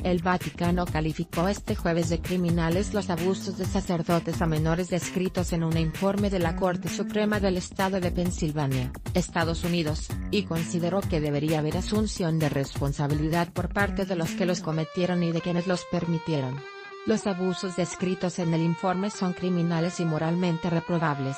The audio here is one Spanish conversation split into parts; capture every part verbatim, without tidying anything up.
El Vaticano calificó este jueves de criminales los abusos de sacerdotes a menores descritos en un informe de la Corte Suprema del Estado de Pensilvania, Estados Unidos, y consideró que debería haber asunción de responsabilidad por parte de los que los cometieron y de quienes los permitieron. Los abusos descritos en el informe son criminales y moralmente reprobables.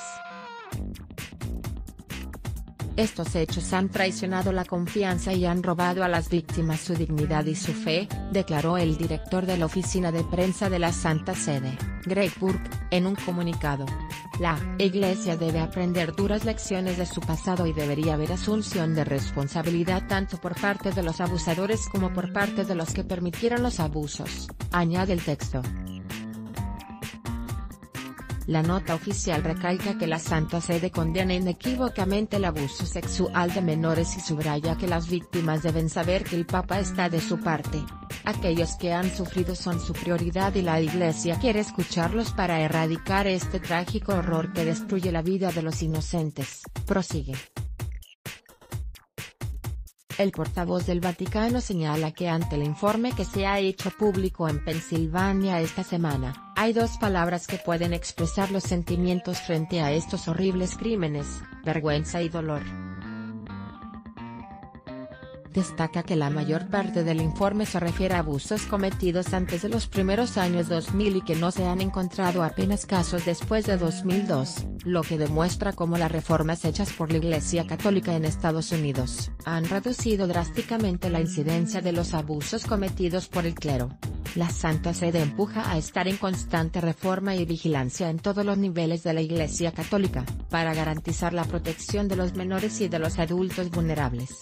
Estos hechos han traicionado la confianza y han robado a las víctimas su dignidad y su fe, declaró el director de la oficina de prensa de la Santa Sede, Greg Burke, en un comunicado. La Iglesia debe aprender duras lecciones de su pasado y debería haber asunción de responsabilidad tanto por parte de los abusadores como por parte de los que permitieron los abusos, añade el texto. La nota oficial recalca que la Santa Sede condena inequívocamente el abuso sexual de menores y subraya que las víctimas deben saber que el Papa está de su parte. Aquellos que han sufrido son su prioridad y la Iglesia quiere escucharlos para erradicar este trágico horror que destruye la vida de los inocentes, prosigue. El portavoz del Vaticano señala que ante el informe que se ha hecho público en Pensilvania esta semana, hay dos palabras que pueden expresar los sentimientos frente a estos horribles crímenes: vergüenza y dolor. Destaca que la mayor parte del informe se refiere a abusos cometidos antes de los primeros años dos mil y que no se han encontrado apenas casos después de dos mil dos, lo que demuestra cómo las reformas hechas por la Iglesia Católica en Estados Unidos han reducido drásticamente la incidencia de los abusos cometidos por el clero. La Santa Sede empuja a estar en constante reforma y vigilancia en todos los niveles de la Iglesia Católica, para garantizar la protección de los menores y de los adultos vulnerables.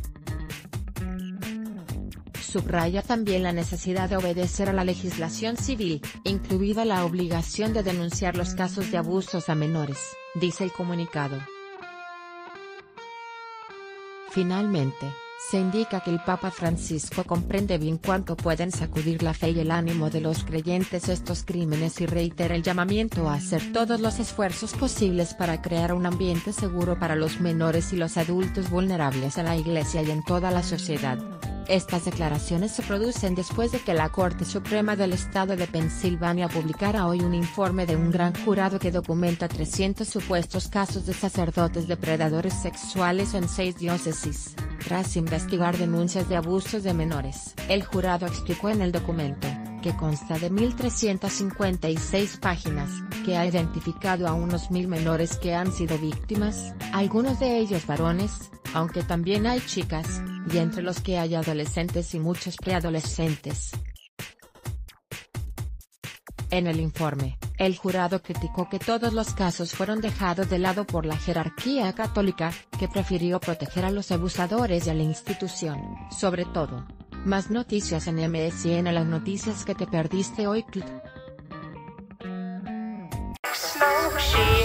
Subraya también la necesidad de obedecer a la legislación civil, incluida la obligación de denunciar los casos de abusos a menores, dice el comunicado. Finalmente, se indica que el Papa Francisco comprende bien cuánto pueden sacudir la fe y el ánimo de los creyentes estos crímenes y reitera el llamamiento a hacer todos los esfuerzos posibles para crear un ambiente seguro para los menores y los adultos vulnerables en la Iglesia y en toda la sociedad. Estas declaraciones se producen después de que la Corte Suprema del Estado de Pensilvania publicara hoy un informe de un gran jurado que documenta trescientos supuestos casos de sacerdotes depredadores sexuales en seis diócesis, tras investigar denuncias de abusos de menores. El jurado explicó en el documento, que consta de mil trescientas cincuenta y seis páginas, que ha identificado a unos mil menores que han sido víctimas, algunos de ellos varones, aunque también hay chicas, y entre los que hay adolescentes y muchos preadolescentes. En el informe, el jurado criticó que todos los casos fueron dejados de lado por la jerarquía católica, que prefirió proteger a los abusadores y a la institución, sobre todo. Más noticias en M S N, las noticias que te perdiste hoy. Clic.